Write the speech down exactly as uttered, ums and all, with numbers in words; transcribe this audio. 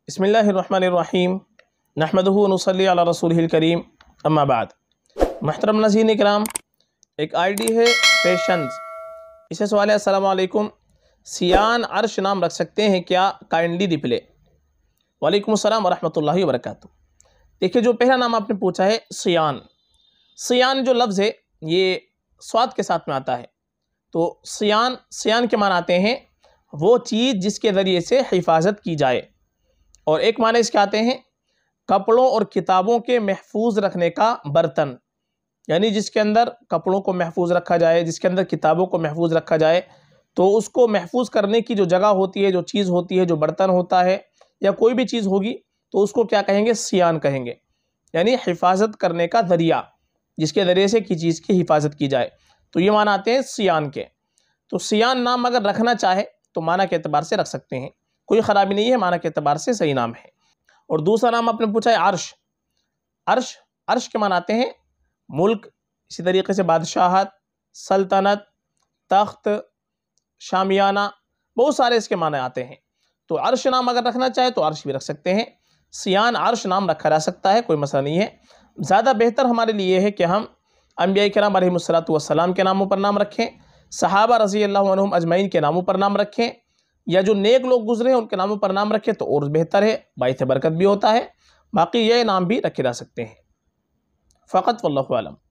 बिस्मिल्लाहिर्रहमानिर्रहीम नहमदुहु व नुसल्ली अला रसूलिहिल करीम अम्मा बाद। मुहतरम नाज़रीन इकराम, एक आईडी है पेशेंस। इसे सवाल है, अस्सलाम वालेकुम, सियान अर्श नाम रख सकते हैं क्या? Kindly reply. वालेकुम अस्सलाम व रहमतुल्लाहि व बरकातुहू। देखिए, जो पहला नाम आपने पूछा है सियान, सियान जो लफ्ज़ है ये स्वाद के साथ में आता है। तो सियान सियान के माने आते हैं वो चीज़ जिसके ज़रिए से हिफाजत की जाए, और एक माने इसके आते हैं कपड़ों और किताबों के महफूज रखने का बर्तन, यानी जिसके अंदर कपड़ों को महफूज रखा जाए, जिसके अंदर किताबों को महफूज रखा जाए, तो उसको महफूज करने की जो जगह होती है, जो चीज़ होती है, जो बर्तन होता है या कोई भी चीज़ होगी, तो उसको क्या कहेंगे? सियान कहेंगे, यानी हिफाजत करने का ज़रिया, जिसके ज़रिए से किसी चीज़ की हिफाजत की जाए। तो ये माना आते हैं सियान के। तो सियान नाम अगर रखना चाहे तो माना के एतबार से रख सकते हैं, कोई ख़राबी नहीं है, माना के एतबार से सही नाम है। और दूसरा नाम आपने पूछा है अर्श। अर्श अर्श के माने आते हैं मुल्क, इसी तरीके से बादशाहत, सल्तनत, तख्त, शामियाना, बहुत सारे इसके माने आते हैं। तो अर्श नाम अगर रखना चाहे तो अर्श भी रख सकते हैं, सियान अर्श नाम रखा जा सकता है, कोई मसला नहीं है। ज़्यादा बेहतर हमारे लिए है कि हम अंबिया किराम अलैहिमुस्सलातु वस्सलाम के नामों पर नाम रखें, सहाबा रज़ी अल्लाहु अन्हुम अजमईन के नामों पर नाम रखें, या जो नेक लोग गुजरे हैं उनके नामों पर नाम रखें तो और बेहतर है, बाइस बरकत भी होता है। बाकी ये नाम भी रखे जा सकते हैं। फ़कत वल्लाहु आलम।